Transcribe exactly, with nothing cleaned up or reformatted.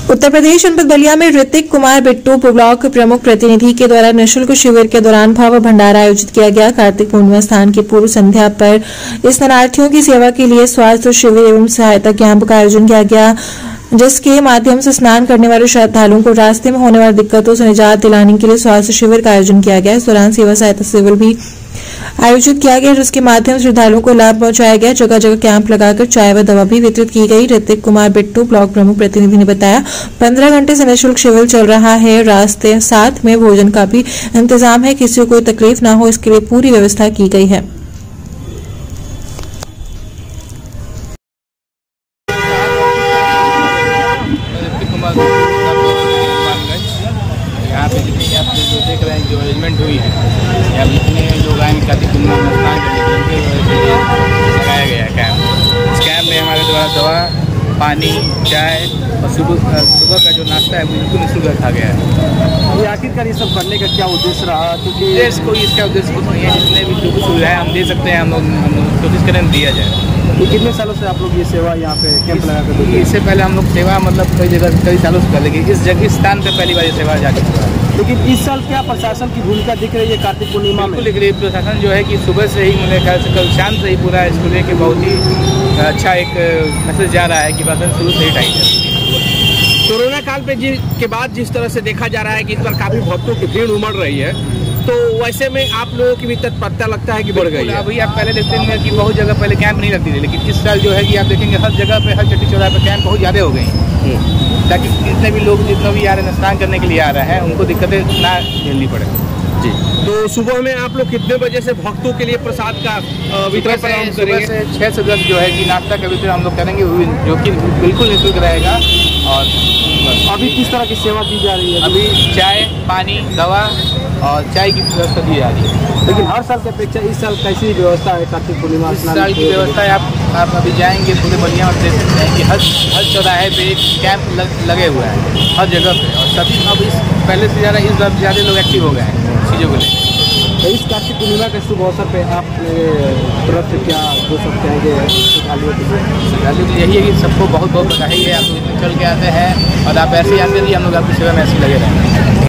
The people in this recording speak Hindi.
उत्तर प्रदेश जनपद बलिया में ऋतिक कुमार बिट्टू ब्लॉक प्रमुख प्रतिनिधि के द्वारा निःशुल्क शिविर के दौरान भाव भंडारा आयोजित किया गया। कार्तिक पूर्णिमा स्नान की पूर्व संध्या पर स्नानार्थियों की सेवा के लिए स्वास्थ्य शिविर एवं सहायता कैंप का आयोजन किया गया, जिसके माध्यम से स्नान करने वाले श्रद्धालुओं को रास्ते में होने वाली दिक्कतों से निजात दिलाने के लिए स्वास्थ्य शिविर का आयोजन किया गया। इस दौरान सेवा सहायता शिविर भी आयोजित किया गया, जिसके माध्यम से श्रद्धालुओं को लाभ पहुंचाया गया। जगह जगह कैंप लगाकर चाय व दवा भी वितरित की गई। ऋतिक कुमार बिट्टू ब्लॉक प्रमुख प्रतिनिधि ने बताया, पंद्रह घंटे से निःशुल्क शिविर चल रहा है। रास्ते साथ में भोजन का भी इंतजाम है, किसी को कोई तकलीफ न हो इसके लिए पूरी व्यवस्था की गई है। यहाँ पे जितनी आप जो देख रहे हैं जो अरेंजमेंट हुई है, यहाँ जितने लोग आए कार्तिक पूर्णिमा में स्नान करने के लिए लगाया गया है कैंप। इस कैंप में हमारे द्वारा दवा, पानी, चाय और सुबह सुबह का जो नाश्ता है बिल्कुल निःशुल्क रखा गया है। ये आखिरकार ये सब करने का क्या उद्देश्य रहा? क्योंकि उद्देश्य कोई इसका उद्देश्य कुछ नहीं है, जितने भी जो कुछ सुविधाएँ हम दे सकते हैं हम लोग कोशिश करें दिया जाए। तो कितने सालों से आप लोग ये सेवा यहाँ पे कैंप लगा कर देते हैं? इससे पहले हम लोग सेवा मतलब कई जगह कई सालों से कर, लेकिन इस जगह इस स्थान पे पहली बार ये सेवा जा चुकी है। लेकिन इस साल क्या प्रशासन की भूमिका दिख रही है कार्तिक पूर्णिमा में? बिल्कुल, प्रशासन जो है कि सुबह से ही मेरे ख्याल से कल शाम से ही पूरा इसको लेके बहुत ही अच्छा एक मैसेज जा रहा है कि प्रशासन शुरू से ही टाइट है। कोरोना काल पे जी के बाद जिस तरह से देखा जा रहा है कि इस पर काफी भक्तों की भीड़ उमड़ रही है, तो वैसे में आप लोगों की भी तत्परता लगता है कि बढ़ गई है? अभी आप पहले देखते हैं कि बहुत जगह पहले कैंप नहीं लगती थी, लेकिन इस साल जो है कि आप देखेंगे हर जगह पे हर चट्टी चौराहे पे कैंप बहुत ज़्यादा हो गए हैं, ताकि जितने भी लोग जितना भी आ रहे हैं स्नान करने के लिए आ रहे हैं उनको दिक्कतें ना झेलनी पड़े। जी, तो सुबह में आप लोग कितने बजे से भक्तों के लिए प्रसाद का वितरण करेंगे? सुबह से छः से दस जो है कि नाश्ता का वितरण हम लोग करेंगे, जो कि बिल्कुल निःशुल्क रहेगा। और अभी किस तरह की सेवा दी जा रही है? अभी चाय, पानी, दवा और चाय की व्यवस्था दी जा रही है। लेकिन हर साल की अपेक्षा इस साल कैसी व्यवस्था है कार्तिक पूर्णिमा इस साल की व्यवस्था है? आप आप अभी जाएंगे पूरे बलिया में देख सकते हैं कि हर हर चौराहे पे एक कैंप लग, लगे हुए हैं हर जगह पे, और सभी अब इस पहले से ज़्यादा इस बार ज़्यादा लोग एक्टिव हो गए हैं चीज़ों को लेकर। तो इस कार्तिक पूर्णिमा के शुभ अवसर पे आप तरफ से क्या हो सकते हैं कि श्रद्धालुओं के लिए? श्रद्धालुओं के यही है कि सबको बहुत बहुत बधाई है, आप लोग इतने चल के आते हैं और आप ऐसे ही आते रहिए, हम लोग आपकी सेवा में ऐसे लगे रहेंगे।